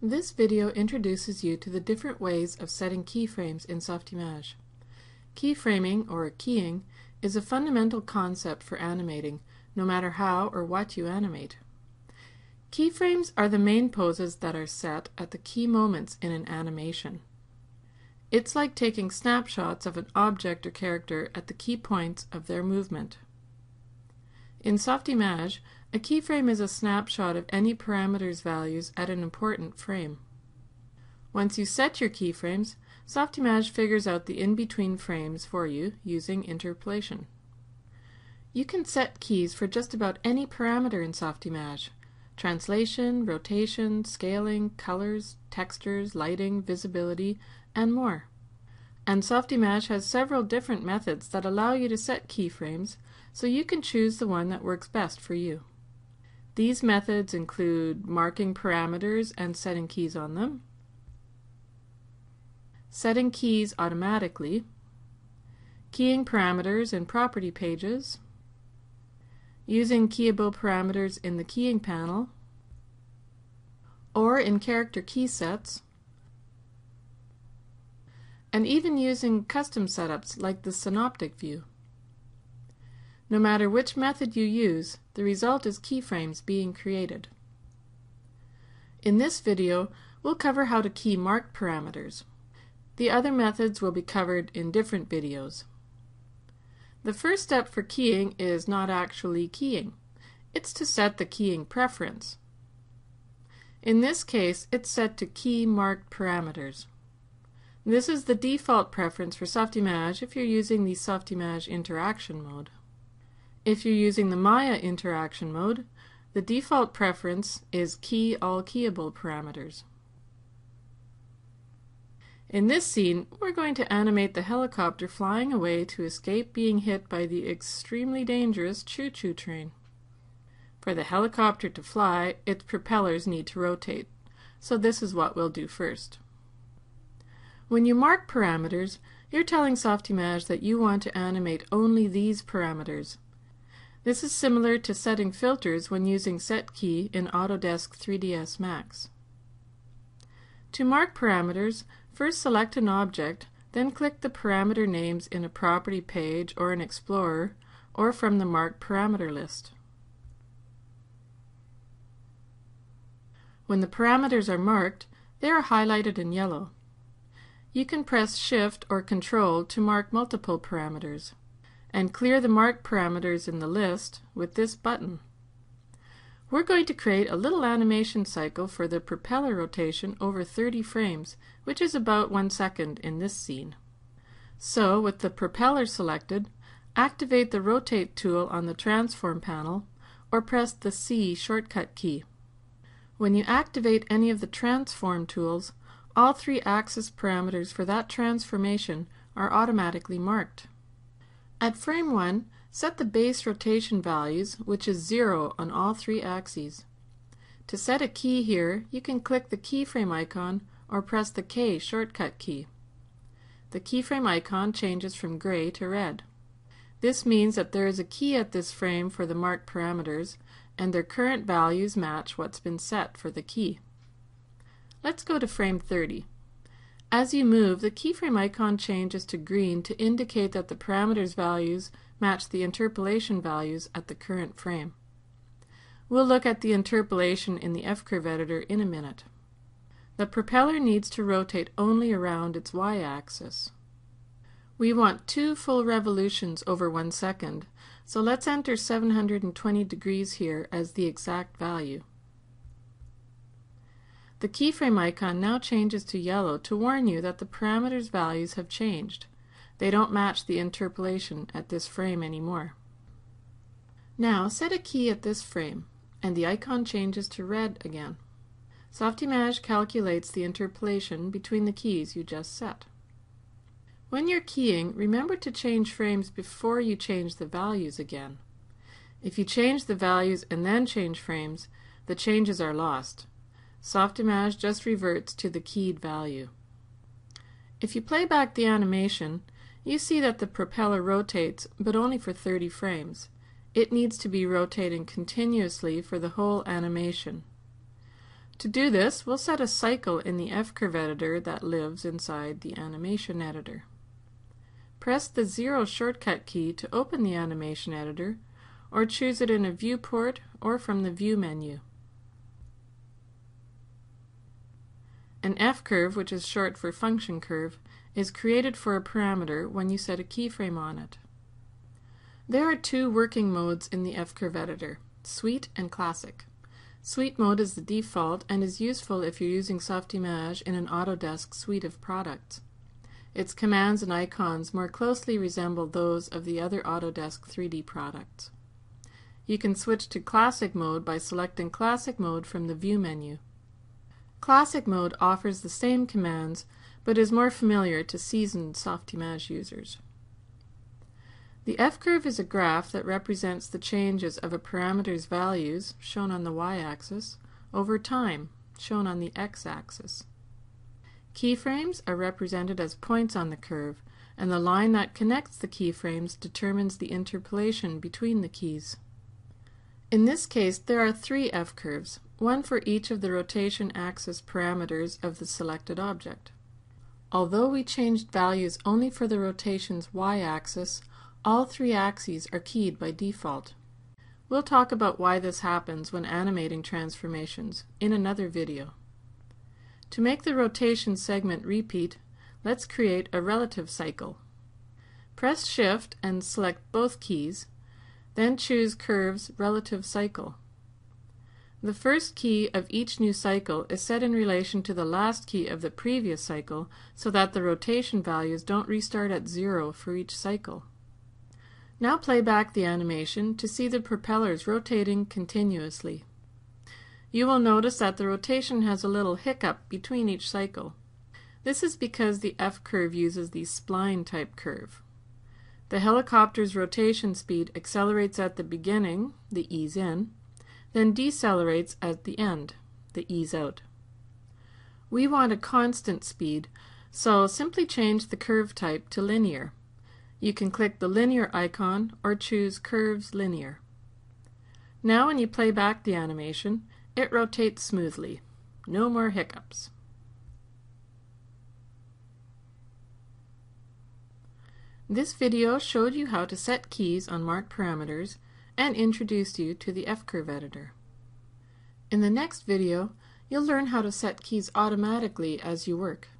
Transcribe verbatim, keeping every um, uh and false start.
This video introduces you to the different ways of setting keyframes in Softimage. Keyframing, or keying, is a fundamental concept for animating, no matter how or what you animate. Keyframes are the main poses that are set at the key moments in an animation. It's like taking snapshots of an object or character at the key points of their movement. In Softimage, a keyframe is a snapshot of any parameters values at an important frame. Once you set your keyframes, Softimage figures out the in-between frames for you using interpolation. You can set keys for just about any parameter in Softimage: translation, rotation, scaling, colors, textures, lighting, visibility, and more. And Softimage has several different methods that allow you to set keyframes, so you can choose the one that works best for you. These methods include marking parameters and setting keys on them, setting keys automatically, keying parameters in property pages, using keyable parameters in the keying panel, or in character key sets, and even using custom setups like the synoptic view. No matter which method you use, the result is keyframes being created. In this video, we'll cover how to key marked parameters. The other methods will be covered in different videos. The first step for keying is not actually keying. It's to set the keying preference. In this case, it's set to key marked parameters. This is the default preference for Softimage if you're using the Softimage interaction mode. If you're using the Maya interaction mode, the default preference is key all keyable parameters. In this scene, we're going to animate the helicopter flying away to escape being hit by the extremely dangerous choo-choo train. For the helicopter to fly, its propellers need to rotate, so this is what we'll do first. When you mark parameters, you're telling Softimage that you want to animate only these parameters. This is similar to setting filters when using Set Key in Autodesk three D S Max. To mark parameters, first select an object, then click the parameter names in a property page or an Explorer, or from the Marked Parameter list. When the parameters are marked, they are highlighted in yellow. You can press Shift or Control to mark multiple parameters, and clear the marked parameters in the list with this button. We're going to create a little animation cycle for the propeller rotation over thirty frames, which is about one second in this scene. So, with the propeller selected, activate the Rotate tool on the Transform panel, or press the C shortcut key. When you activate any of the Transform tools, all three axis parameters for that transformation are automatically marked. At frame one, set the base rotation values, which is zero on all three axes. To set a key here, you can click the keyframe icon or press the K shortcut key. The keyframe icon changes from gray to red. This means that there is a key at this frame for the marked parameters, and their current values match what's been set for the key. Let's go to frame thirty. As you move, the keyframe icon changes to green to indicate that the parameters values match the interpolation values at the current frame. We'll look at the interpolation in the fcurve editor in a minute. The propeller needs to rotate only around its y-axis. We want two full revolutions over one second, so let's enter seven hundred twenty degrees here as the exact value. The keyframe icon now changes to yellow to warn you that the parameters values have changed. They don't match the interpolation at this frame anymore. Now set a key at this frame, and the icon changes to red again. Softimage calculates the interpolation between the keys you just set. When you're keying, remember to change frames before you change the values again. If you change the values and then change frames, the changes are lost. Softimage just reverts to the keyed value. If you play back the animation, you see that the propeller rotates, but only for thirty frames. It needs to be rotating continuously for the whole animation. To do this, we'll set a cycle in the fcurve editor that lives inside the animation editor. Press the zero shortcut key to open the animation editor, or choose it in a viewport or from the View menu. An fcurve, which is short for function curve, is created for a parameter when you set a keyframe on it. There are two working modes in the fcurve editor, Suite and Classic. Suite mode is the default and is useful if you're using Softimage in an Autodesk suite of products. Its commands and icons more closely resemble those of the other Autodesk three D products. You can switch to Classic mode by selecting Classic mode from the View menu. Classic mode offers the same commands, but is more familiar to seasoned Softimage users. The fcurve is a graph that represents the changes of a parameter's values, shown on the y-axis, over time, shown on the x-axis. Keyframes are represented as points on the curve, and the line that connects the keyframes determines the interpolation between the keys. In this case, there are three fcurves, one for each of the rotation axis parameters of the selected object. Although we changed values only for the rotation's y-axis, all three axes are keyed by default. We'll talk about why this happens when animating transformations in another video. To make the rotation segment repeat, let's create a relative cycle. Press Shift and select both keys, then choose Curve's Relative Cycle. The first key of each new cycle is set in relation to the last key of the previous cycle so that the rotation values don't restart at zero for each cycle. Now play back the animation to see the propellers rotating continuously. You will notice that the rotation has a little hiccup between each cycle. This is because the fcurve uses the spline type curve. The helicopter's rotation speed accelerates at the beginning, the ease in, then decelerates at the end, the ease out. We want a constant speed, so simply change the curve type to linear. You can click the linear icon or choose Curves Linear. Now when you play back the animation, it rotates smoothly. No more hiccups. This video showed you how to set keys on marked parameters and introduced you to the fcurve editor. In the next video, you'll learn how to set keys automatically as you work.